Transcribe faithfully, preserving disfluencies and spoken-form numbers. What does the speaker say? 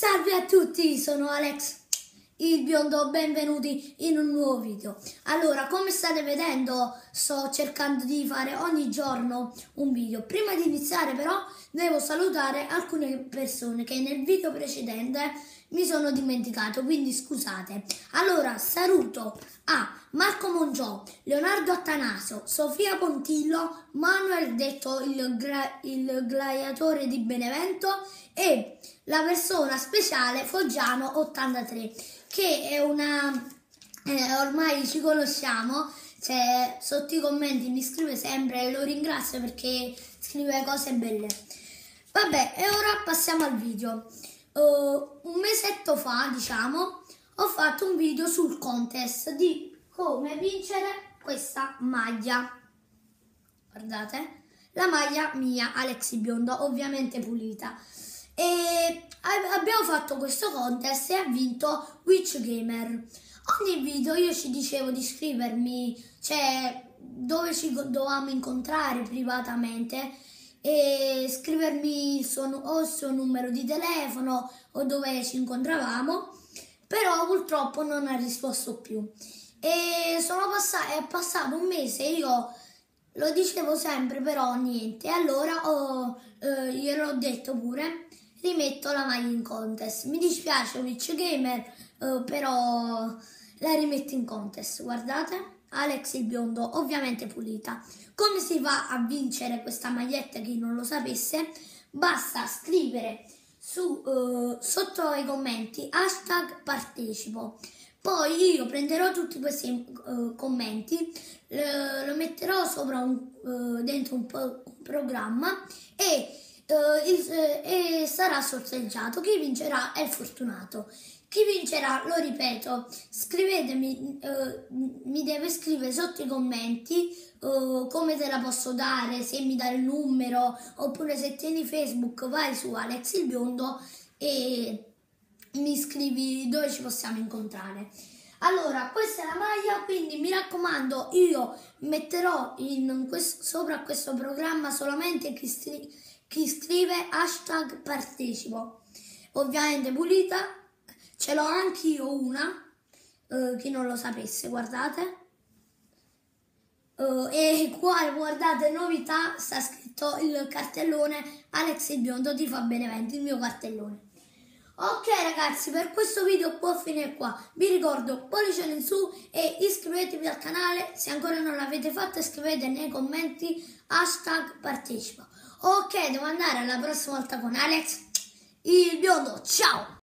Salve a tutti, sono Alex, il biondo, benvenuti in un nuovo video. Allora, come state vedendo, sto cercando di fare ogni giorno un video. Prima di iniziare però devo salutare alcune persone che nel video precedente mi sono dimenticato, quindi scusate. Allora, saluto a Marco Mongiò, Leonardo Attanasio, Sofia Pontillo, Manuel detto il, gra il gladiatore di Benevento e la persona speciale Foggiano ottantatré, che è una... Eh, ormai ci conosciamo, cioè, sotto i commenti mi scrive sempre e lo ringrazio perché scrive cose belle. Vabbè, e ora passiamo al video. Uh, un mesetto fa, diciamo, ho fatto un video sul contest di come vincere questa maglia. Guardate, la maglia mia, Alex il biondo, ovviamente pulita. E abbiamo fatto questo contest e ha vinto Witch Gamer. Ogni video io ci dicevo di iscrivermi, cioè dove ci dovevamo incontrare privatamente, e scrivermi il suo, o il suo numero di telefono o dove ci incontravamo, però purtroppo non ha risposto più. E sono passati, è passato un mese, io lo dicevo sempre, però niente. Allora ho, eh, gliel'ho detto pure, rimetto la maglia in contest. Mi dispiace Witch Gamer, eh, però la rimetto in contest. Guardate, Alex il biondo, ovviamente pulita. Come si va a vincere questa maglietta? Chi non lo sapesse, basta scrivere su, uh, sotto ai commenti hashtag partecipo. Poi io prenderò tutti questi uh, commenti, lo, lo metterò sopra un, uh, dentro un, po un programma e, uh, il, uh, e sarà sorteggiato. Chi vincerà è il fortunato. Chi vincerà, lo ripeto, scrivetemi, uh, mi deve scrivere sotto i commenti uh, come te la posso dare, se mi dai il numero, oppure se tieni Facebook vai su Alex il biondo e mi scrivi dove ci possiamo incontrare. Allora, questa è la maglia, quindi mi raccomando, io metterò in questo, sopra questo programma solamente chi, stri, chi scrive hashtag partecipo. Ovviamente pulita. Ce l'ho anch'io una, uh, chi non lo sapesse, guardate. Uh, e qua, guardate, novità, sta scritto il cartellone Alex il biondo ti fa Benevento, il mio cartellone. Ok ragazzi, per questo video può finire qua. Vi ricordo, pollice in su e iscrivetevi al canale. Se ancora non l'avete fatto, scrivete nei commenti hashtag partecipa. Ok, devo andare alla prossima volta con Alex il biondo. Ciao!